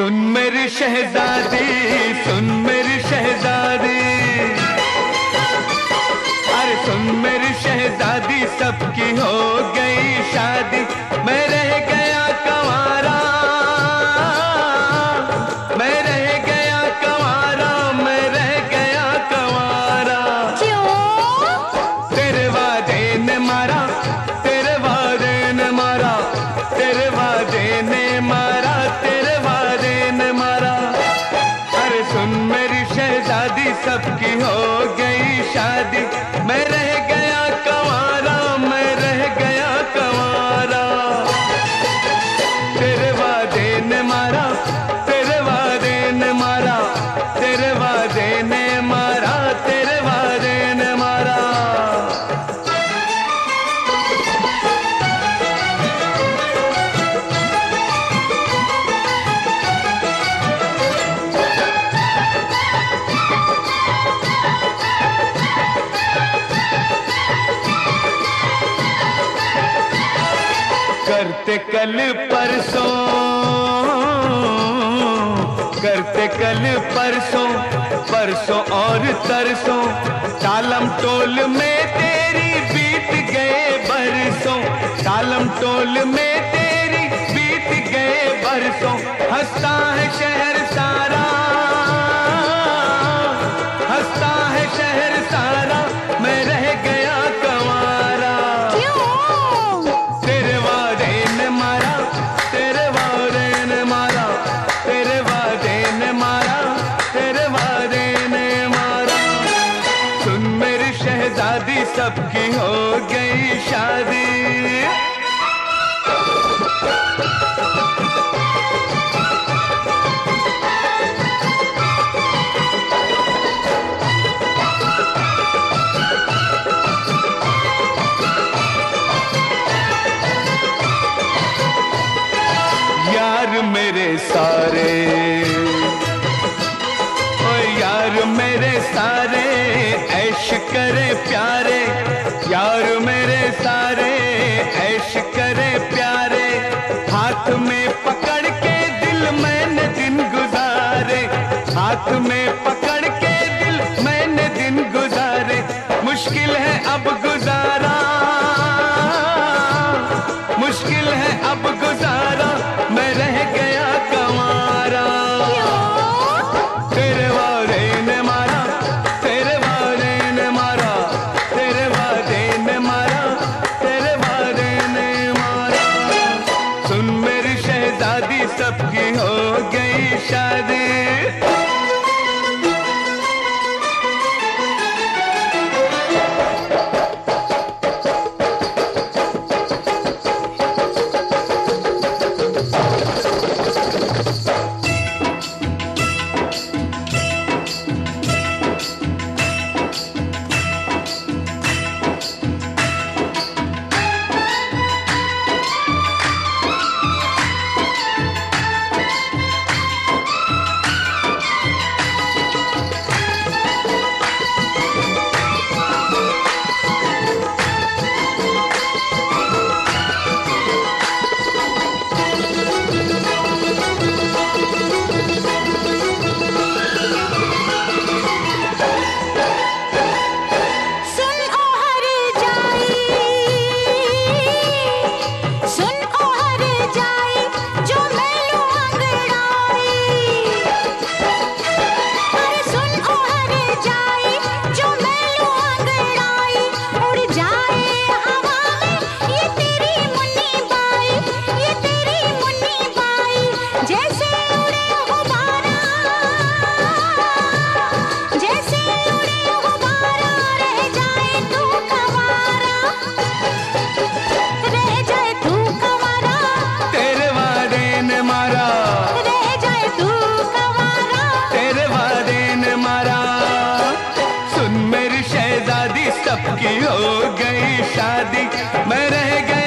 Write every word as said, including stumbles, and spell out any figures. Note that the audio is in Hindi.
सुन मेरी शहजादी, सुन मेरी शहजादी, अरे सुन मेरी शहजादी, सबकी हो गई शादी, मैं रह गया कंवारा, मैं रह गया कंवारा, मैं रह गया कंवारा। क्यों? तेरे वादे ने मारा, तेरे वादे ने मारा, तेरे वादे ने मारा, तेरे वादे ने मारा। अरे सुन मेरी शहजादी, सबकी हो गई शादी, मैं रह गया कंवारा, मैं रह गया कंवारा। तेरे वादे ने मारा, तेरे वादे ने मारा, तेरे वादे ने मारा, तेरे वादे ने मारा। करते कल परसों, करते कल परसों, परसों और तरसों, टालम टोल में तेरी बीत गए बरसों, टालम टोल में तेरी बीत गए बरसों। हंसता है शहर सारा, हंसता है शहर सारा, मैं रह गया कंवारा। क्यों? तेरे वादे ने मारा, तेरे वादे ने मारा, तेरे वादे ने मारा, तेरे वादे ने मारा। सुन मेरी शहजादी, सबकी हो गई शादी। यार मेरे सारे, ओ यार मेरे सारे, ऐश करे प्यारे, यार मेरे सारे, ऐश करे प्यारे। हाथ में पकड़ के दिल मैंने दिन गुजारे, हाथ में पकड़ के दिल मैंने दिन गुजारे। मुश्किल है अब गुजारा, मुश्किल है अब गुजारा, मैं रह गया कंवारा। तेरे वादे ने मारा, तेरे वादे ने मारा, तेरे वादे ने मारा, तेरे वादे ने मारा। सुन मेरी शहजादी, सबकी हो गई शादी। सबकी हो गई शादी, मैं रह गया